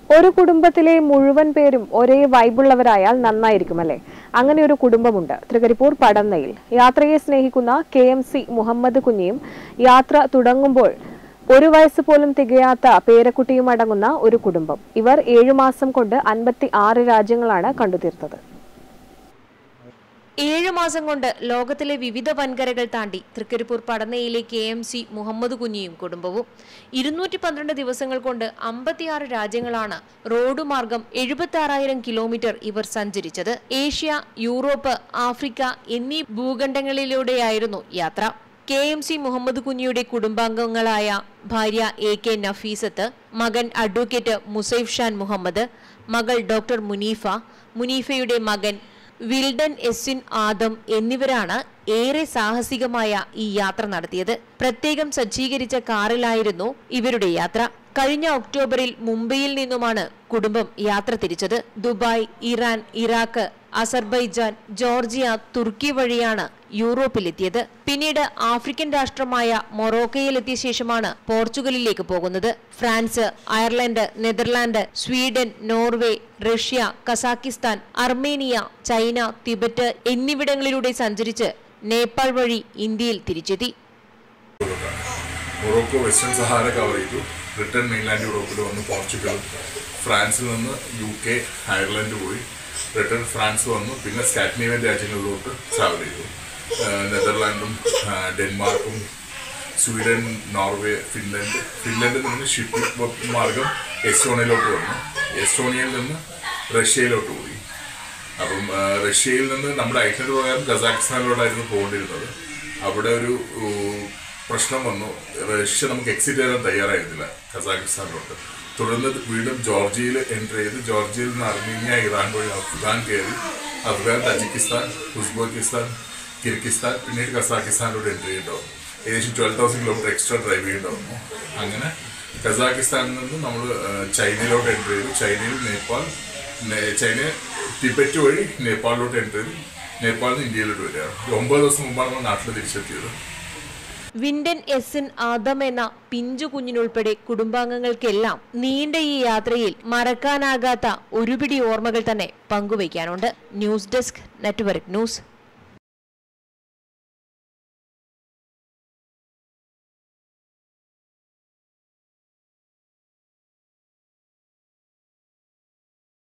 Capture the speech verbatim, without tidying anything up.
ഒരു കുടുംബത്തിലെ മുഴുവൻ പേരും ഒരേ വൈബുള്ളവരായാൽ നന്നായിരിക്കുമല്ലേ? അങ്ങനെ ഒരു കുടുംബമുണ്ട് തൃക്കരിപ്പൂർ പടന്നയിൽ. യാത്രയെ സ്നേഹിക്കുന്ന കെ എം സി മുഹമ്മദ് കുഞ്ഞിയും യാത്ര തുടങ്ങുമ്പോൾ ഒരു വയസ്സ് പോലും തികയാത്ത പേരക്കുട്ടിയും അടങ്ങുന്ന ഒരു കുടുംബം. ഇവർ ഏഴു മാസം കൊണ്ട് അൻപത്തി ആറ് രാജ്യങ്ങളാണ് കണ്ടുതീർത്തത്. ഏഴു മാസം കൊണ്ട് ലോകത്തിലെ വിവിധ വൻകരകൾ താണ്ടി തൃക്കരിപ്പൂർ പടന്നയിലെ കെ എം സി മുഹമ്മദ് കുഞ്ഞിയും കുടുംബവും ഇരുന്നൂറ്റി പന്ത്രണ്ട് ദിവസങ്ങൾ കൊണ്ട് അമ്പത്തിയാറ് രാജ്യങ്ങളാണ് റോഡ് മാർഗം എഴുപത്തി ആറായിരം കിലോമീറ്റർ ഇവർ സഞ്ചരിച്ചത്. ഏഷ്യ, യൂറോപ്പ്, ആഫ്രിക്ക എന്നീ ഭൂഖണ്ഡങ്ങളിലൂടെയായിരുന്നു യാത്ര. കെ എം സി മുഹമ്മദ് കുഞ്ഞിയുടെ കുടുംബാംഗങ്ങളായ ഭാര്യ എ കെ നഫീസത്ത്, മകൻ അഡ്വക്കേറ്റ് മുസൈഫ് ഷാൻ മുഹമ്മദ്, മകൾ ഡോക്ടർ മുനീഫ, മുനീഫയുടെ മകൻ വിൽഡൻ എസ്സിൻ ആദം എന്നിവരാണ് ഏറെ സാഹസികമായ ഈ യാത്ര നടത്തിയത്. പ്രത്യേകം സജ്ജീകരിച്ച കാറിലായിരുന്നു ഇവരുടെ യാത്ര. കഴിഞ്ഞ ഒക്ടോബറിൽ മുംബൈയിൽ നിന്നുമാണ് കുടുംബം യാത്ര തിരിച്ചത്. Dubai, Iran, Iraq, Azerbaijan, Georgia, Turkey വഴിയാണ് യൂറോപ്പിലെത്തിയത്. പിന്നീട് ആഫ്രിക്കൻ രാഷ്ട്രമായ മൊറോക്കയിലെത്തിയ ശേഷമാണ് പോർച്ചുഗലിലേക്ക് പോകുന്നത്. France, Ireland, Netherland, Sweden, Norway, Russia, Kazakhstan, Armenia, China, Tibet എന്നിവിടങ്ങളിലൂടെ സഞ്ചരിച്ച് നേപ്പാൾ വഴി ഇന്ത്യയിൽ തിരിച്ചെത്തി. മൊറോക്കോ, വെസ്റ്റേൺ സഹാര കവർ ചെയ്തു. ബ്രിട്ടൻ, മെയിൻലാൻഡ് യൂറോപ്പിൽ വന്നു. പോർച്ചുഗൽ, ഫ്രാൻസിൽ നിന്ന് യു കെ, അയർലൻഡ് പോയി. ബ്രിട്ടൻ, ഫ്രാൻസ് വന്നു. പിന്നെ സ്കാൻഡിനേവിയൻ രാജ്യങ്ങളിലോട്ട് ട്രാവൽ ചെയ്തു. നെതർലാൻഡും ഡെൻമാർക്കും, സ്വീഡൻ, നോർവേ, ഫിൻലൻഡ്. ഫിൻലൻഡിൽ നിന്ന് ഷിപ്പ് മാർഗം എസ്റ്റോണിയയിലോട്ട് വന്നു. എസ്റ്റോണിയയിൽ നിന്ന് റഷ്യയിലോട്ട് പോയി. അപ്പം റഷ്യയിൽ നിന്ന് നമ്മുടെ ഐറ്റനറി പ്രകാരം കസാഖിസ്ഥാനിലോട്ടായിരുന്നു പോകേണ്ടിരുന്നത്. അവിടെ ഒരു പ്രശ്നം വന്നു. റഷ്യ നമുക്ക് എക്സിറ്റ് ചെയ്യാൻ തയ്യാറായിരുന്നില്ല കസാഖിസ്ഥാനിലോട്ട്. തുടർന്ന് വീണ്ടും ജോർജിയയിൽ എൻ്റർ ചെയ്ത് ജോർജിയയിൽ നിന്ന് അർമീനിയ, ഇറാൻ വഴി അഫ്ഗാൻ കയറി. അഫ്ഗാൻ, തജിക്കിസ്ഥാൻ, ഉസ്ബെക്കിസ്ഥാൻ, കിർഗിസ്ഥാൻ, പിന്നീട് കസാഖിസ്ഥാനിലോട്ട് എൻ്റർ ചെയ്യേണ്ടാവും. ഏകദേശം twelve thousand kilometre extra drive ചെയ്യേണ്ടാവുന്നു. അങ്ങനെ കസാഖിസ്ഥാനിൽ നിന്ന് നമ്മൾ ചൈനയിലോട്ട് എൻ്റർ ചെയ്തു. ചൈനയിൽ നേപ്പാൾ, ചൈന ടിബറ്റ് വഴി നേപ്പാളിലോട്ട് എൻ്റർ ചെയ്തു. നേപ്പാളിൽ നിന്ന് ഇന്ത്യയിലോട്ട് വരികയാണ്. ഒമ്പത് ദിവസം മുമ്പാണ് നമ്മൾ നാട്ടിൽ തിരിച്ചെത്തിയത്. വിൻഡൻ എസ്സിൻ ആദം എന്ന പിഞ്ചു കുഞ്ഞിനുൾപ്പെടെ കുടുംബാംഗങ്ങൾക്കെല്ലാം നീണ്ട ഈ യാത്രയിൽ മറക്കാനാകാത്ത ഒരുപിടി ഓർമ്മകൾ തന്നെ പങ്കുവയ്ക്കാനുണ്ട്. News desk, network news.